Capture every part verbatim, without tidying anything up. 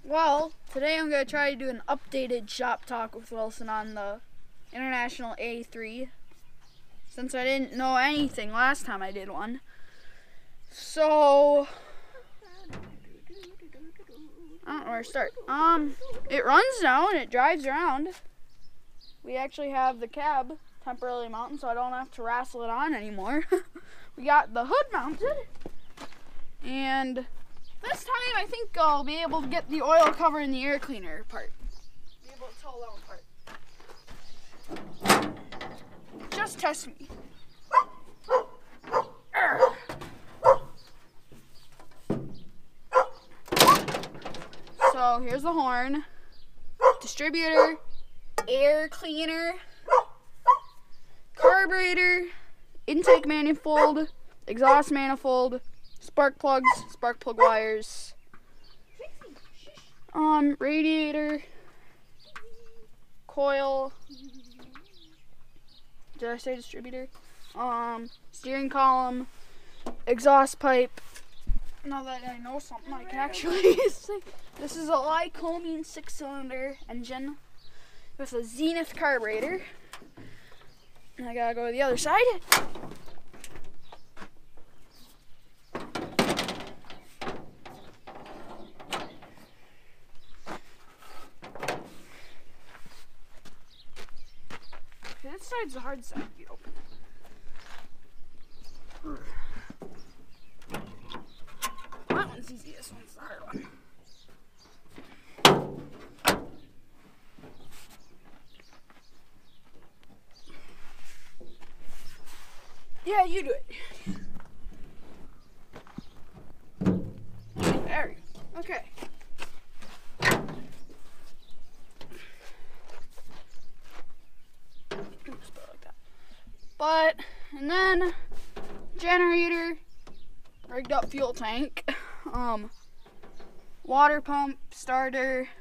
Well, today I'm going to try to do an updated shop talk with Wilson on the International A three, since I didn't know anything last time I did one. So, I don't know where to start. Um, it runs now and it drives around. We actually have the cab temporarily mounted, so I don't have to wrestle it on anymore. We got the hood mounted, and this time I think I'll be able to get the oil cover and the air cleaner part. Be able to tell that one apart. Just test me. Arrgh. So here's the horn, distributor, air cleaner, carburetor, intake manifold, exhaust manifold, spark plugs, spark plug wires, um, radiator, coil, did I say distributor? Um, steering column, exhaust pipe. Now that I know something, I can actually say this is a Lycoming six-cylinder engine with a Zenith carburetor. And I gotta go to the other side. This side's the hard side to get open. That one's easy, this one's the hard one. Yeah, you do it. There we go. Okay. Just put it like that. But, and then, generator, rigged up fuel tank, um, water pump, starter,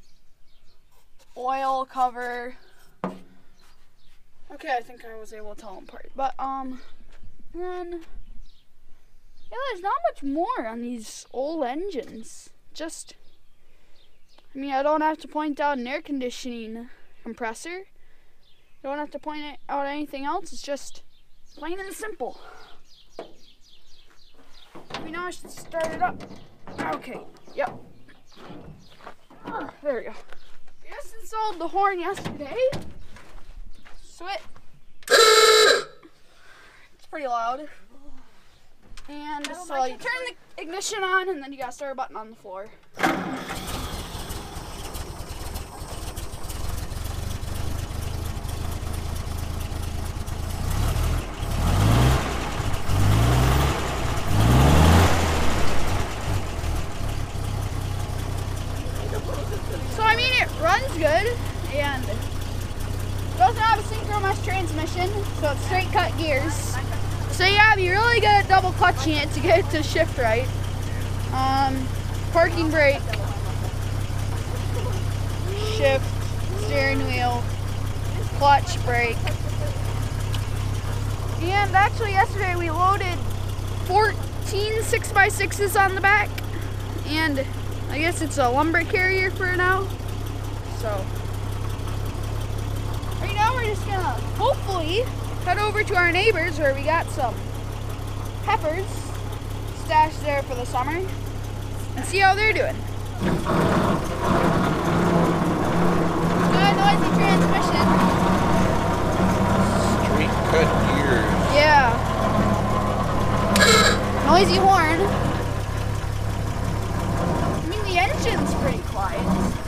oil cover. Okay, I think I was able to tell them apart. But, um, then, yeah, there's not much more on these old engines. Just, I mean, I don't have to point out an air conditioning compressor. I don't have to point out anything else. It's just plain and simple. Maybe now I should start it up. Okay, yep. There we go. We just installed the horn yesterday. Sweat. It's pretty loud. And so you turn the ignition on, and then you gotta start a button on the floor. So I mean, it runs good, and it doesn't have a synchronous transmission, so it's straight cut gears. So you gotta be really good at double clutching it to get it to shift right. Um, parking brake, shift, steering wheel, clutch, brake. And actually yesterday we loaded fourteen six by sixes on the back, and I guess it's a lumber carrier for now. So right now we're just gonna hopefully head over to our neighbors where we got some heifers stashed there for the summer and see how they're doing. Got a noisy transmission. Straight cut gears. Yeah. Noisy horn. I mean, the engine's pretty quiet.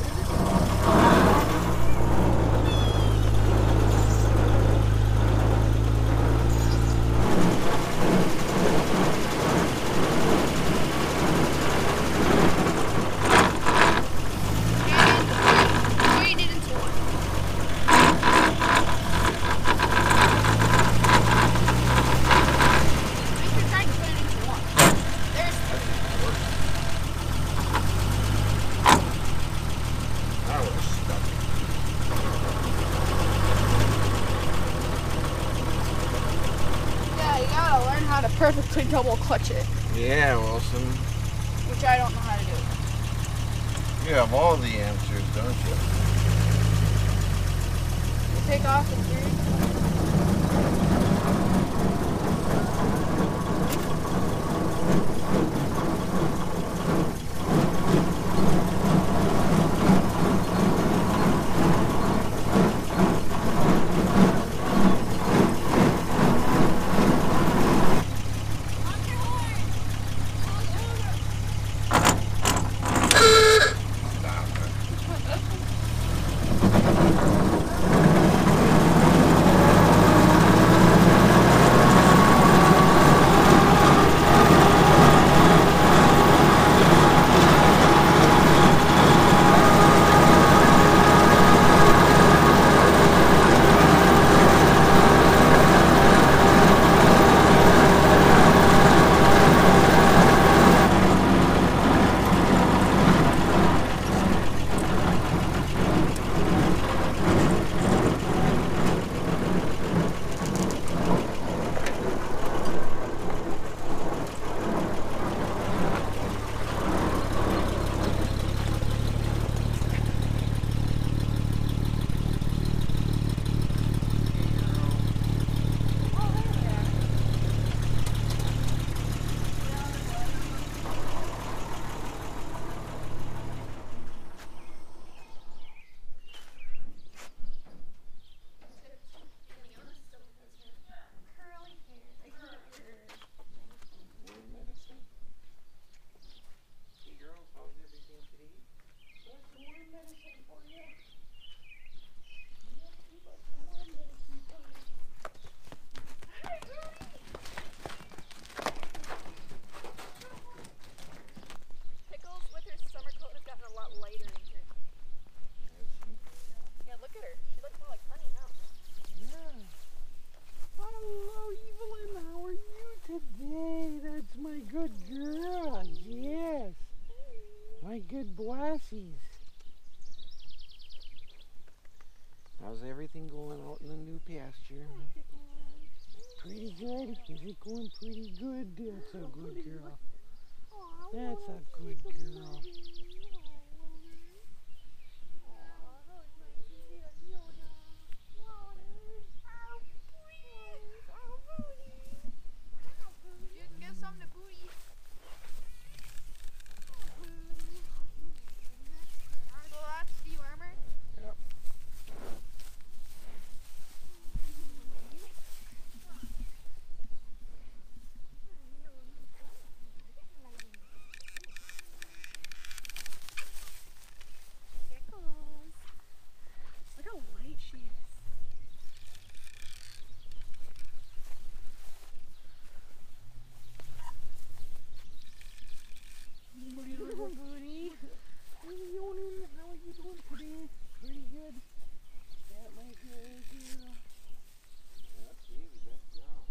How to perfectly double clutch it. Yeah, Wilson. Which I don't know how to do. You You have all the answers, don't you? You take off in three. Good blessies. How's everything going out in the new pasture? Pretty good? Is it going pretty good? That's a good girl. That's a good girl. You can give some to Booty. So that's dewormer? Yep. Pickles. Look how white she is. Booty, little booty. How you doing? How are you doing today? Pretty good. That my good girl. That's easy, good job.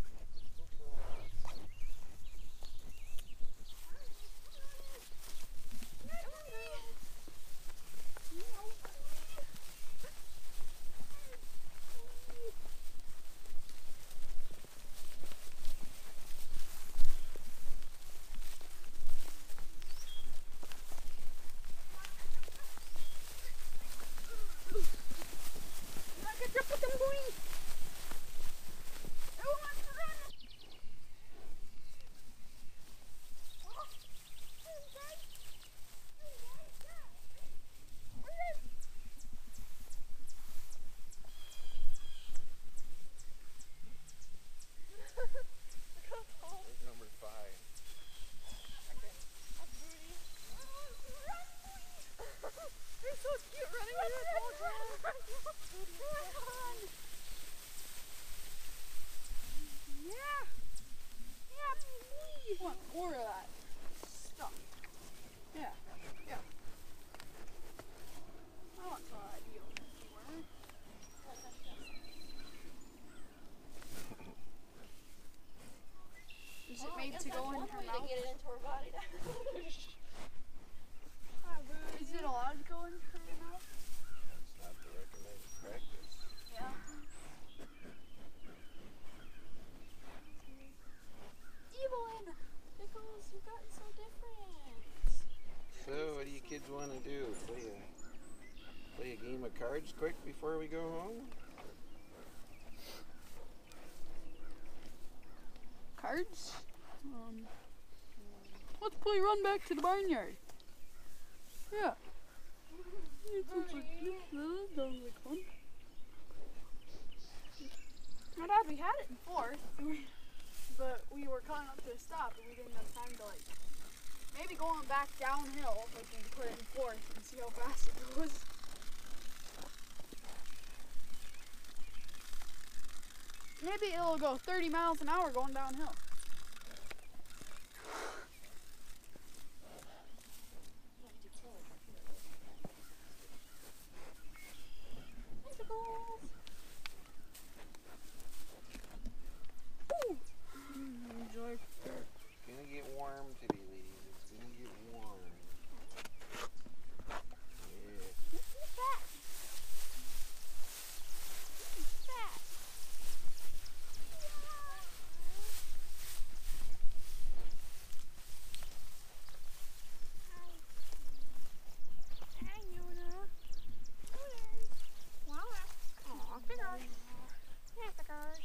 Number five. They're so cute running in the whole time. Yeah. Yeah, please. I want more of that stuff. Yeah. Yeah. I want some of that dewormer. Is it made to go in her mouth? To get it into her body. Is it allowed to go in her mouth? That's not the recommended practice. Yeah. Evelyn! Pickles, you've gotten so different. So, what do you kids want to do? of cards quick before we go home? Cards? Um, let's play run back to the barnyard. Yeah. That sounds like fun. My dad, we had it in fourth, but we were coming up to a stop and we didn't have time to like, maybe going back downhill if we can put it in fourth and see how fast it goes. Maybe it'll go thirty miles an hour going downhill. Enjoy. It's gonna get warm today, ladies. It's gonna get warm. Yeah. Fat. Fat. Hi, Yuna. Wow. Aw, fingers. Yeah, fingers.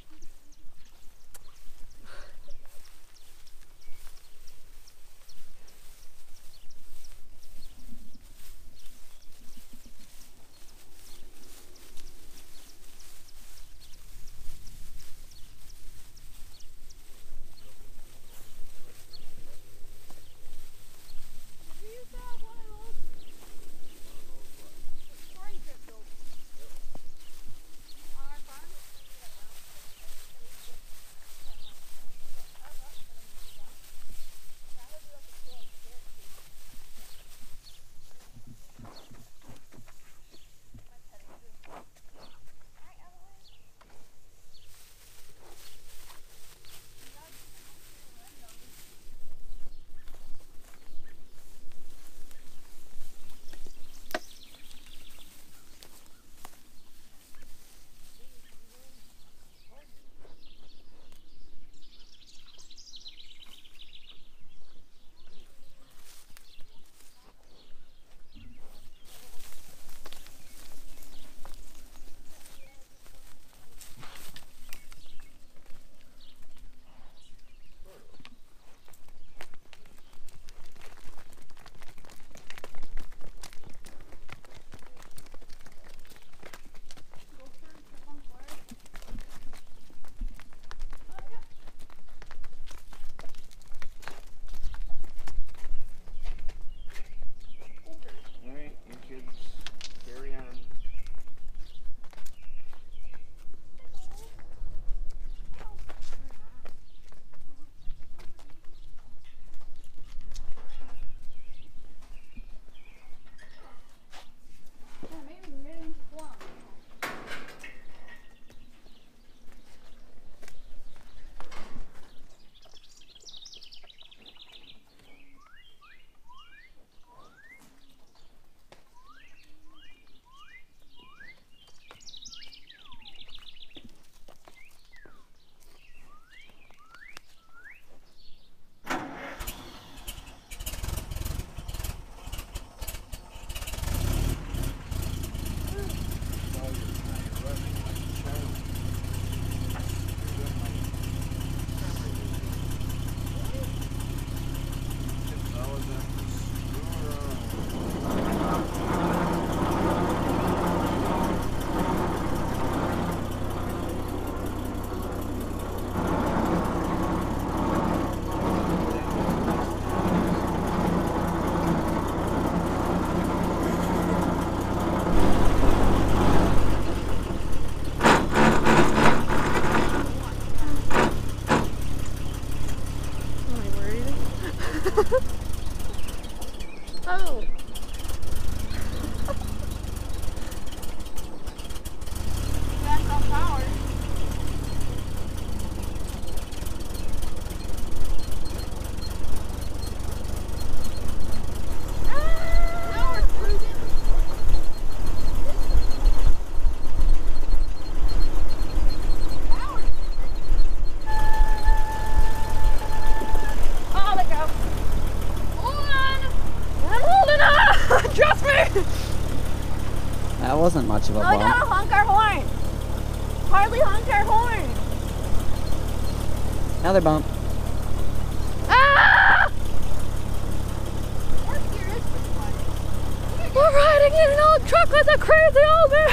Oh. That's not power. Ah, now we're cruising. Power. Oh, let go. Hold on. I'm holding on. wasn't much of a Oh, we bump. gotta honk our horn. Hardly honk our horn. Another bump. Ah! We're riding in an old truck with a crazy old man.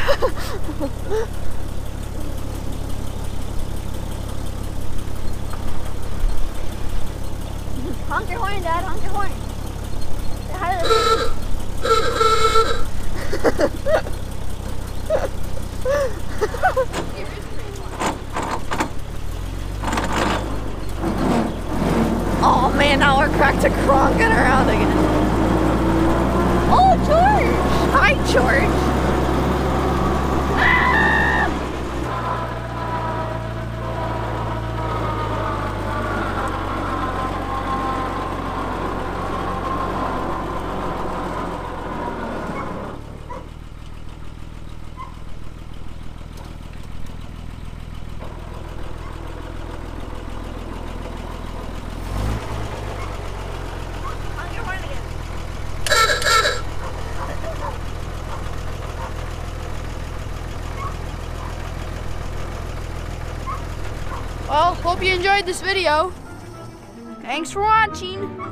Honk your horn, Dad. Honk your horn. How does Oh man, now we're cracked to cronking around again. Oh, George! Hi, George! Ah! Honk your horn again. Well, hope you enjoyed this video. Thanks for watching.